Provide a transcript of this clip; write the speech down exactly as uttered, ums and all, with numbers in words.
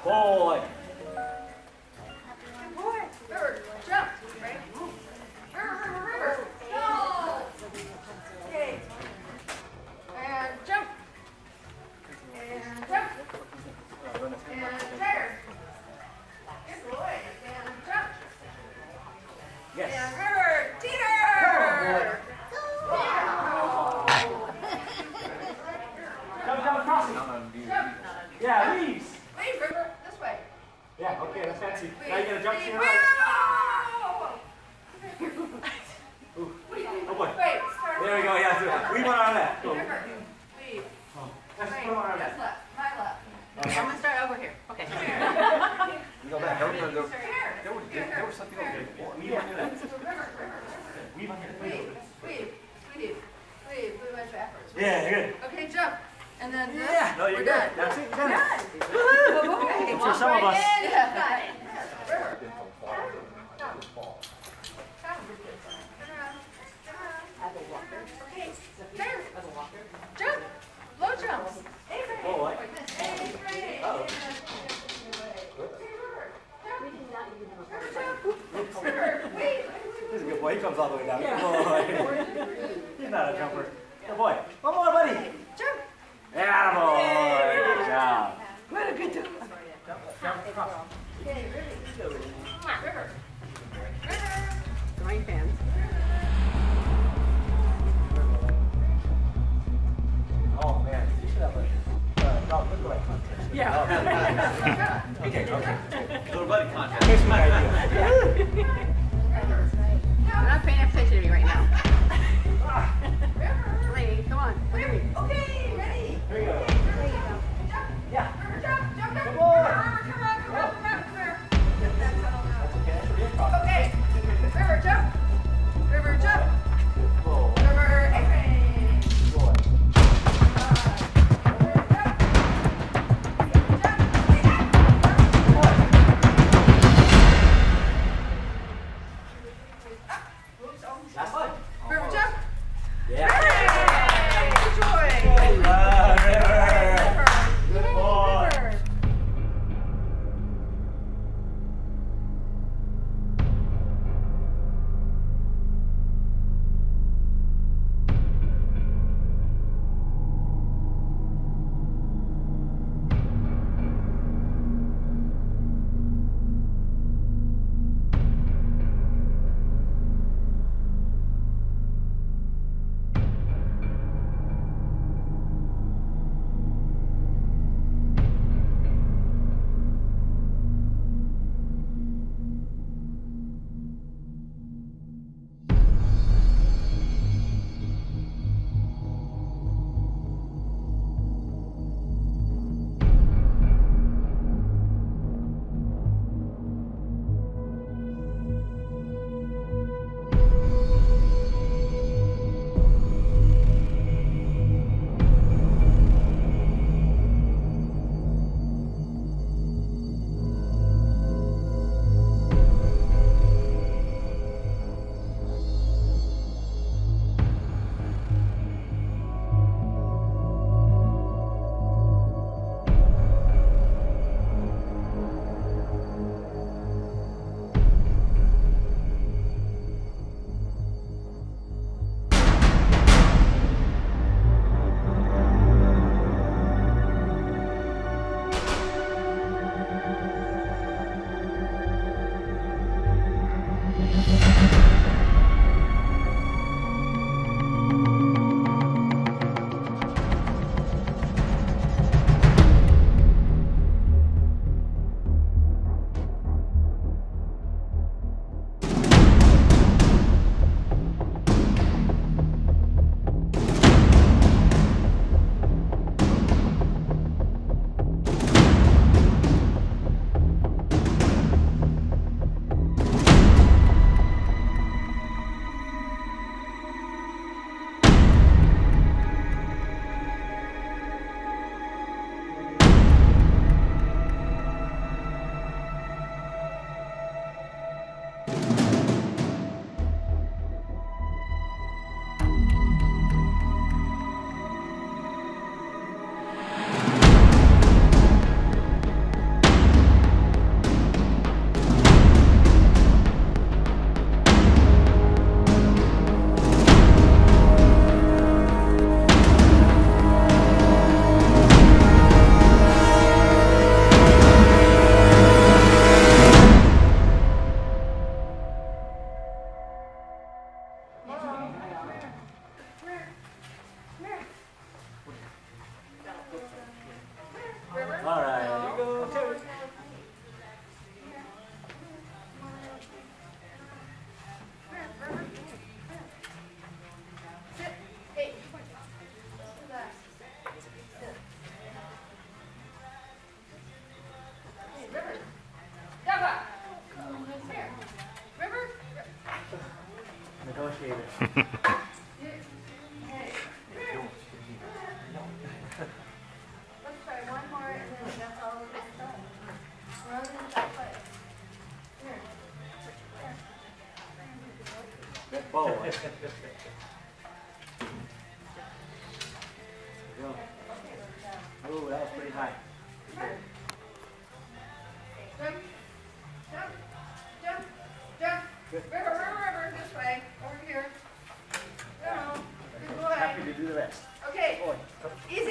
Boy. Good boy. River, jump. Right? River, river, river. Go. Okay. And jump. And jump. And tire. Good boy. And jump. Yes. And river, teeter. Jump, jump, crossing. Jump. Yeah, leaves. Leave, river. This way. Yeah, okay, that's fancy. Leave. Now you gotta jump to Leave. your right. Ooh. Oh boy. Wait, start. There we go, yeah, do that. Weave on our left. Go. River. Leave. Oh, let's Right. put them on our That's left. left. My left. Okay. I'm gonna start over here. Okay. You go back. There was, there, Here. there was, there was something over there before. Weave on your left. River, river, river. Weave on your left. Weave, weave, weave, weave, weave my backwards. Yeah, good. Okay, jump. And then this. Yeah, no, you're We're good. done. That's it, you're done. Done. Woohoo! Okay, For some of us. yeah, got it. River. Okay, there. Jump. Low jumps. Oh, what? Uh-oh. He's a good boy. He comes all the way down. Good boy. He's not a jumper. Good boy. One more, buddy. Jump. Yeah, boy. Good job. What a good job. Jump, jump across. Okay, River. River. River. Throwing fans. Oh, man. You should have a uh, dog look-alike contest. Yeah. Okay, okay. Little buddy contest. Here's my idea. I'm not paying attention to me right now. Lady, come on. Look at me. Okay, ready. Here we go. Yeah. River, jump, jump, jump. Good boy. River, come on, come on, come on, come here. That's okay. That should be a problem. Okay, river, jump. River, jump. Good boy. River, A-frame. Good boy. River, jump. Jump. Oops, oh. Last one. River, jump. Yeah. Hey, good joy. Uh, River. Good boy. River. Let's try one more and then that's all we're gonna try. We're only gonna try twice. Here. Good boy. Go. Ooh, that was pretty high. Jump, jump, jump, jump. Good. River, river, river, this way, over here. Go. Good boy. Happy to do the rest. Okay, Boy. easy.